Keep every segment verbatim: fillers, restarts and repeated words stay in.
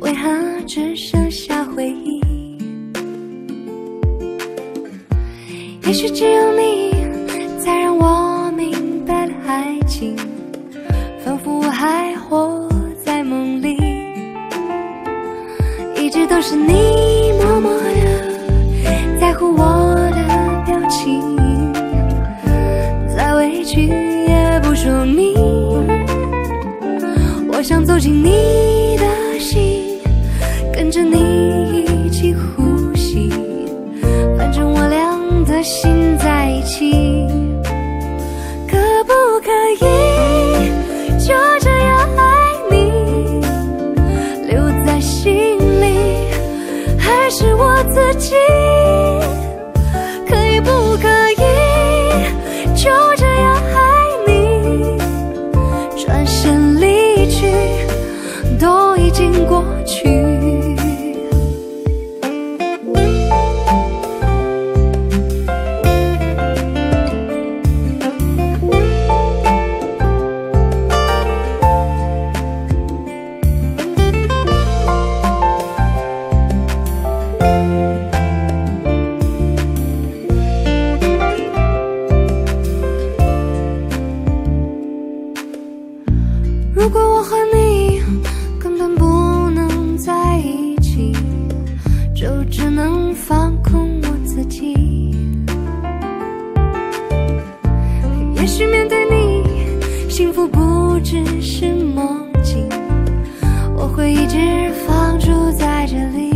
为何只剩下回忆？也许只有你才让我明白了爱情，仿佛我还活在梦里，一直都是你默默的在乎我的表情，再委屈也不说明。我想走进你的心，跟着你一起呼吸，反正我俩的心在一起。可不可以就这样爱你，留在心里，还是我自己？可以不可以就这样爱你，转身离去，都已经过去。如果我和你根本不能在一起，就只能放空我自己。也许面对你，幸福不只是梦境，我会一直放逐在这里，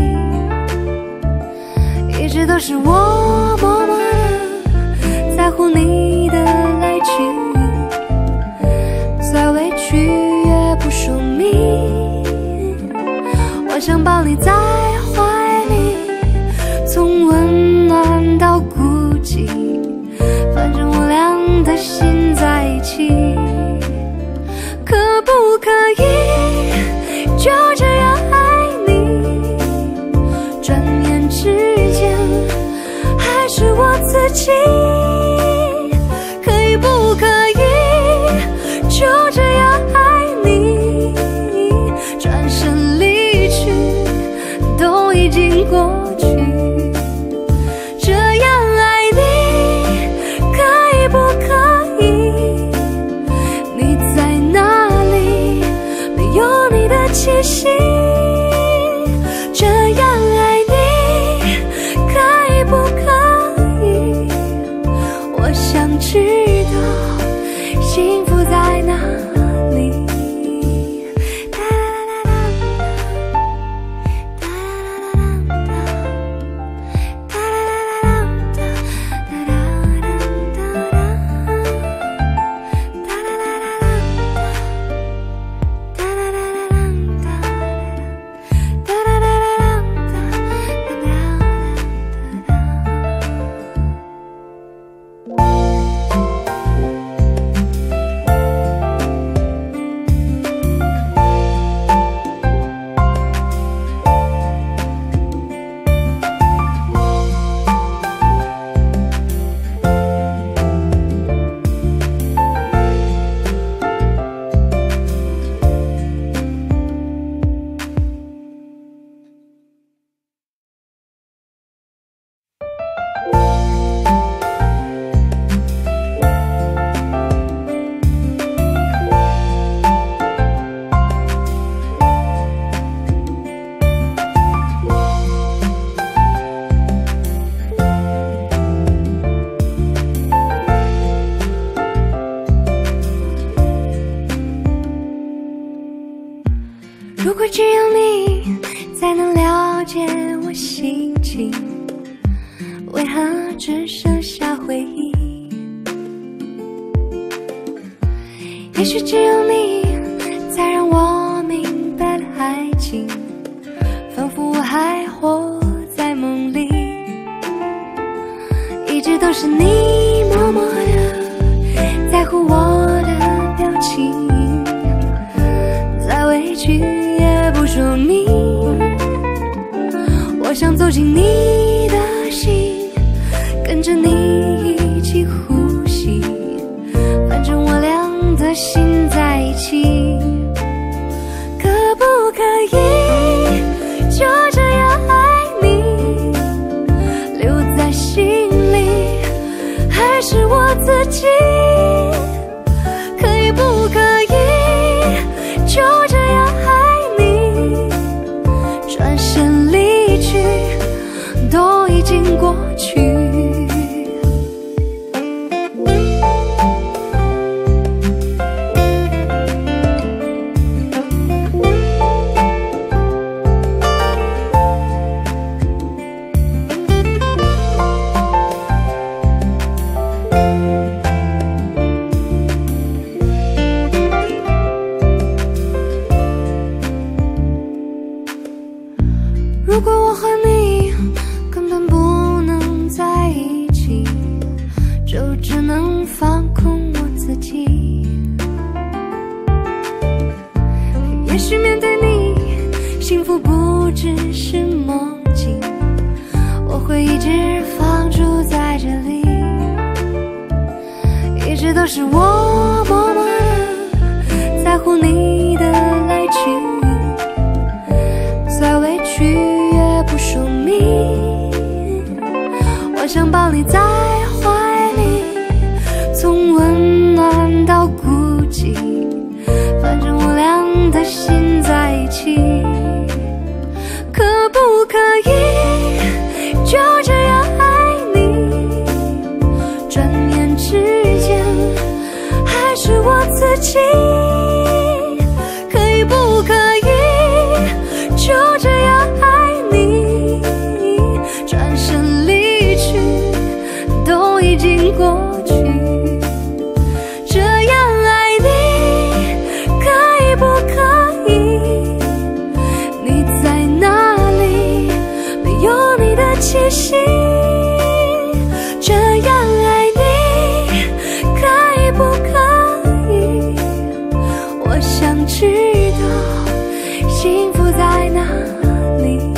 一直都是我默默的在乎你的来去，再委屈不说明。我想抱你在怀里，从温暖到孤寂，反正我俩的心在一起。可不可以就这样爱你，转眼之间还是我自己？可以不可以就这样爱你，转身离去，都已经过去。这样爱你，可以不可以？你在哪里？没有你的气息。这样爱你，可以不可以？我想知道幸福在哪里。如果只有你才能了解我心情，为何只剩下回忆？也许只有你才让我明白了爱情，仿佛我还活在梦里，一直都是你默默的在乎我的表情，再委屈也不说明。我想走进你的心，跟着你一起呼吸，反正我俩的心在一起。可不可以如果我和你根本不能在一起，就只能放空我自己。也许面对你，幸福不只是梦境，我会一直放逐在这里，一直都是我默默的在乎你的来去，再委屈也不说明。我想抱你在怀里，从温暖到孤寂，反正我俩的心在一起。可不可以就这样爱你？转眼之间还是我自己。可以不可以就这样爱你？转身离去都已经过去，这样爱你可以不可以？你在哪里？没有你的气息。这样爱你可以不可以？我想知道幸福在哪里。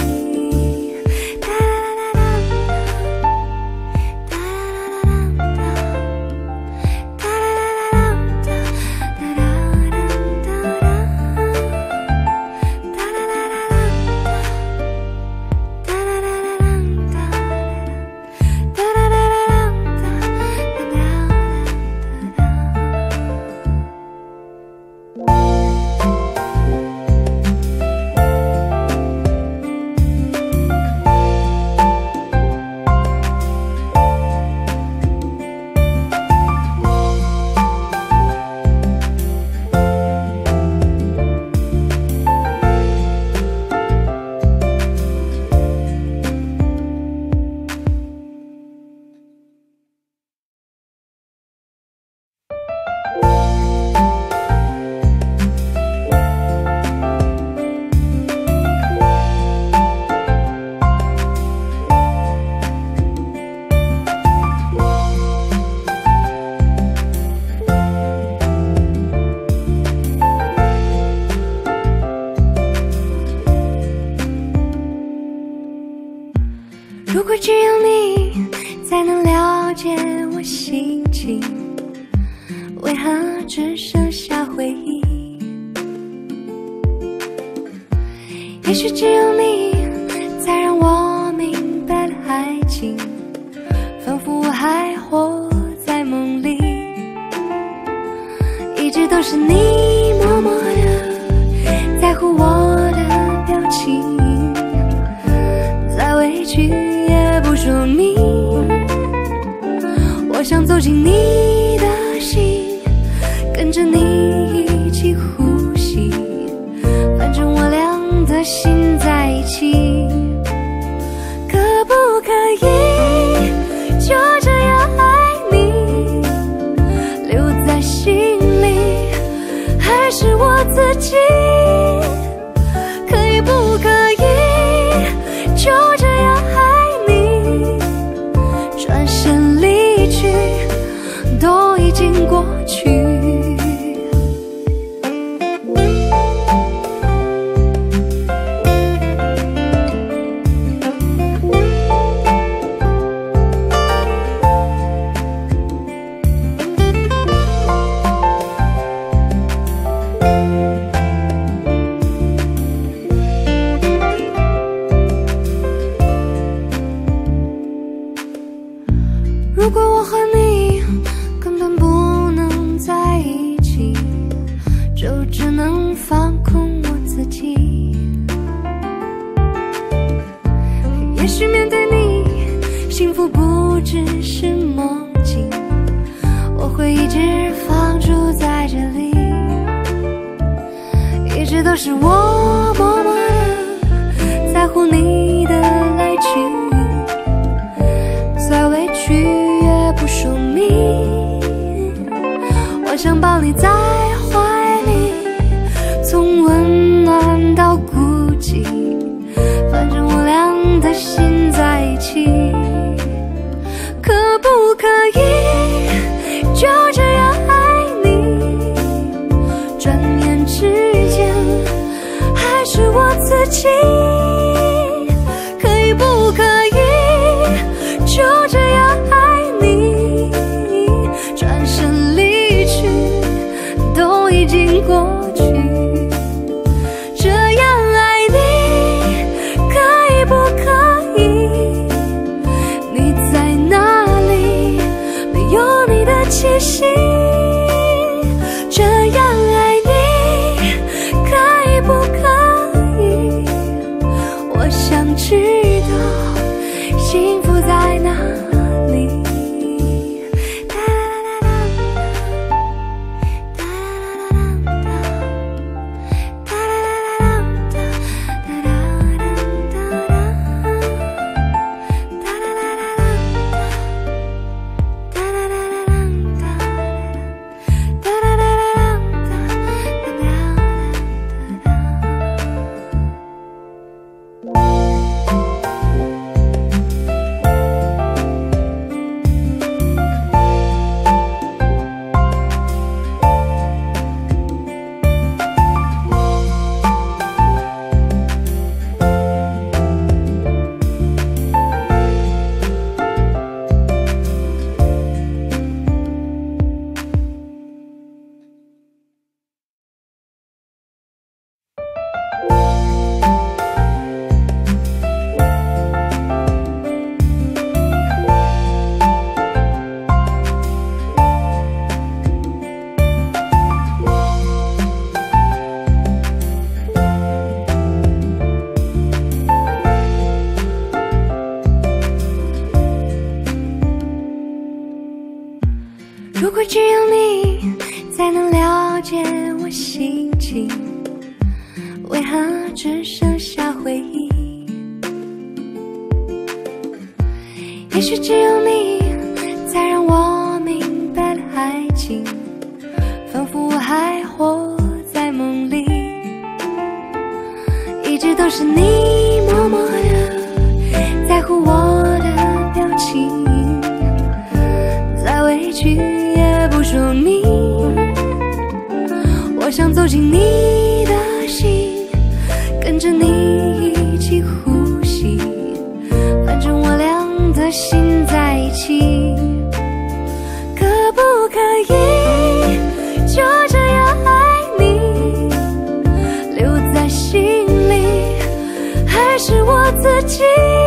如果只有你才能了解我心情，为何只剩下回忆？也许只有你才让我明白了爱情，仿佛我还活在梦里。一直都是你默默的在乎我的表情，再委屈也不说明。我想走进你的心，跟着你一起呼吸，反正我俩的心在一起。可不可以就这样爱你？留在心里还是我自己。可以不可以就这样爱你？转身离去都已经过去。如果我和你根本不能在一起，就只能放空我自己。也许面对你，幸福不只是梦境，我会一直放逐在这里，一直都是我默默的在乎你的来去，再委屈也不说明。我想抱你在怀里，从温暖到孤寂，反正我是我自己？可以不可以就这样爱你？转身离去都已经过去，这样爱你可以不可以？你在哪里？没有你的气息。这样爱你可以不可以？我想知道幸福在哪里。如果只有你才能了解我心情，为何只剩下回忆？也许只有你才让我明白了爱情，仿佛我还活在梦里。一直都是你默默的在乎我的表情，再委屈也不说明。我想走进你的心，跟着你一起呼吸，反正我俩的心在一起。可不可以就这样爱你，留在心里，还是我自己？